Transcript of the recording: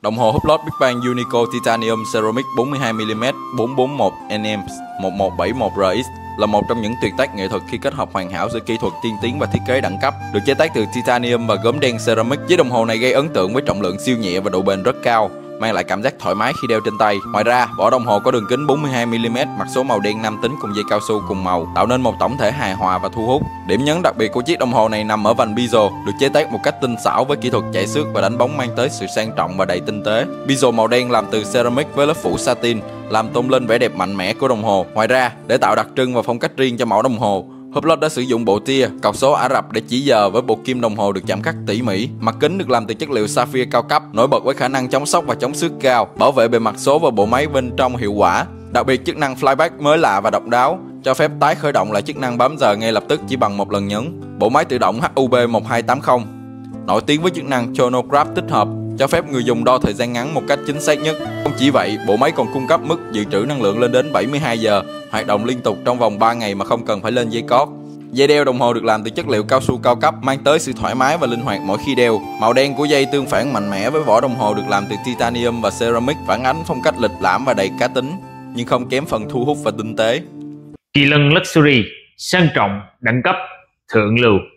Đồng hồ Hublot Big Bang Unico Titanium Ceramic 42mm 441nm 1171RX là một trong những tuyệt tác nghệ thuật khi kết hợp hoàn hảo giữa kỹ thuật tiên tiến và thiết kế đẳng cấp. Được chế tác từ titanium và gốm đen ceramic, chiếc đồng hồ này gây ấn tượng với trọng lượng siêu nhẹ và độ bền rất cao, mang lại cảm giác thoải mái khi đeo trên tay. Ngoài ra, vỏ đồng hồ có đường kính 42mm, mặt số màu đen nam tính cùng dây cao su cùng màu, tạo nên một tổng thể hài hòa và thu hút. Điểm nhấn đặc biệt của chiếc đồng hồ này nằm ở vành bezel, được chế tác một cách tinh xảo với kỹ thuật chạy xước và đánh bóng mang tới sự sang trọng và đầy tinh tế. Bezel màu đen làm từ ceramic với lớp phủ satin làm tôn lên vẻ đẹp mạnh mẽ của đồng hồ. Ngoài ra, để tạo đặc trưng và phong cách riêng cho mẫu đồng hồ, Hublot đã sử dụng bộ tia, cọc số Ả Rập để chỉ giờ với bộ kim đồng hồ được chạm khắc tỉ mỉ. Mặt kính được làm từ chất liệu sapphire cao cấp, nổi bật với khả năng chống sốc và chống xước cao, bảo vệ bề mặt số và bộ máy bên trong hiệu quả. Đặc biệt, chức năng flyback mới lạ và độc đáo, cho phép tái khởi động lại chức năng bấm giờ ngay lập tức chỉ bằng một lần nhấn. Bộ máy tự động HUB 1280 nổi tiếng với chức năng chronograph tích hợp, cho phép người dùng đo thời gian ngắn một cách chính xác nhất. Không chỉ vậy, bộ máy còn cung cấp mức dự trữ năng lượng lên đến 72 giờ, hoạt động liên tục trong vòng 3 ngày mà không cần phải lên dây cót. Dây đeo đồng hồ được làm từ chất liệu cao su cao cấp, mang tới sự thoải mái và linh hoạt mỗi khi đeo. Màu đen của dây tương phản mạnh mẽ với vỏ đồng hồ được làm từ titanium và ceramic, phản ánh phong cách lịch lãm và đầy cá tính, nhưng không kém phần thu hút và tinh tế. Kỳ lân Luxury, sang trọng, đẳng cấp, thượng lưu.